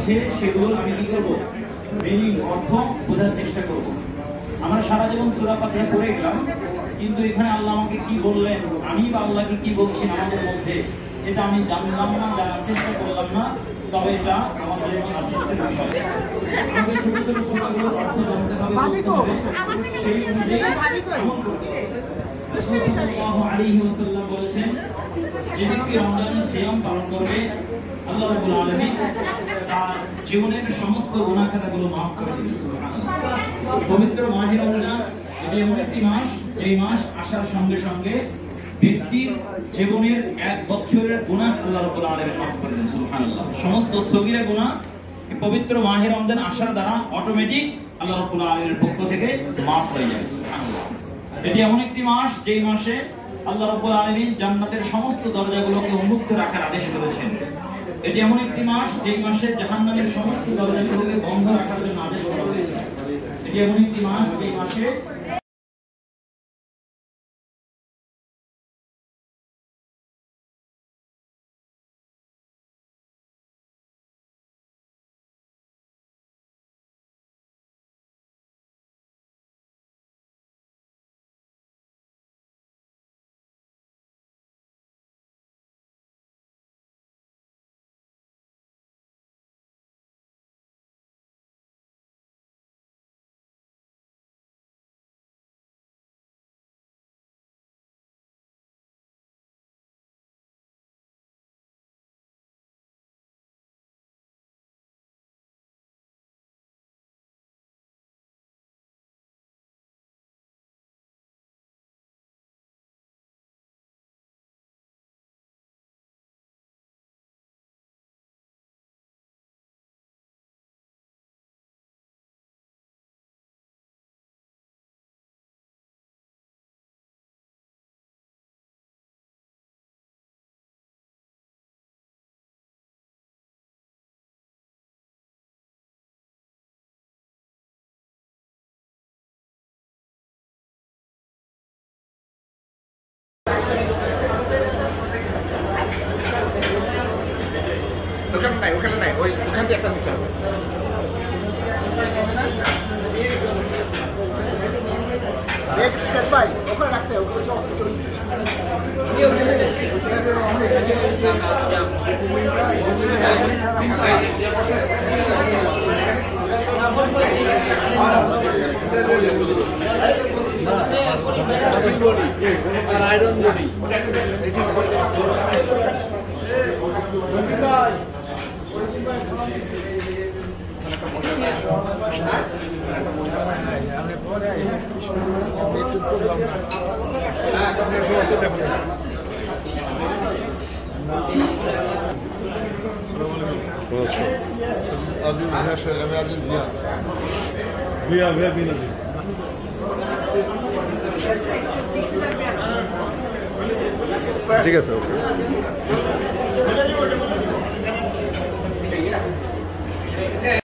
আছে সেগুলো আমি কি করবো, মিনিং অর্থ বোঝার চেষ্টা করব। আমরা সারা জীবন সূরা ফাতিহা পড়ে গেলাম, কিন্তু এখানে আল্লাহ আমাকে কি বললেন, আমি বা আল্লাহকে কি বলছি আমাদের মধ্যে, এটা আমি জানলাম না, জানার চেষ্টা করলাম না, তবে এটা আমাদের আফসোসের বিষয়। আমাদের ছোট ছোট সূরাগুলোর অর্থ জানতে হবে, সেই অনুযায়ী আমল করতে হবে। রাসূল সাল্লাল্লাহু আলাইহি ওয়াসাল্লাম বলেছেন, যে ব্যক্তি রমজানের সিয়াম পালন করবে, আল্লাহ রাব্বুল আলামিন তার জীবনের সমস্ত গুনাহ খাতাগুলো মাফ করে দিবেন। সুবহানাল্লাহ। পবিত্র মাহে রমজান এটি এমন একটি মাস, যেই মাস আসার সঙ্গে সঙ্গে ব্যক্তির জীবনের 1 বছরের গুনাহ আল্লাহ রাব্বুল আলামিন মাফ করে দেন। সুবহানাল্লাহ। সমস্ত সগীরা গুনাহ এই পবিত্র মাহে রমজান আসার দ্বারা অটোমেটিক আল্লাহ রাব্বুল আলামিনের পক্ষ থেকে মাফ হয়ে যায়। সুবহানাল্লাহ। এটি এমন একটি মাস, যেই মাসে আল্লাহ রাব্বুল আলামিন জান্নাতের সমস্ত দরজাগুলোকে উন্মুক্ত রাখার আদেশ করেছেন। এটি এমন একটি মাস, যেই মাসে জাহান্নামের সমস্ত দরজাগুলোকে বন্ধ রাখার জন্য আদেশ করা হয়েছে। এটি এমন একটি মাস, যেই মাসে ওখানে নাই, ওখান থেকে একটা নিতে হবে। ভাই ওখানে রাখছে, আয়রন বডি ঠিক আছে।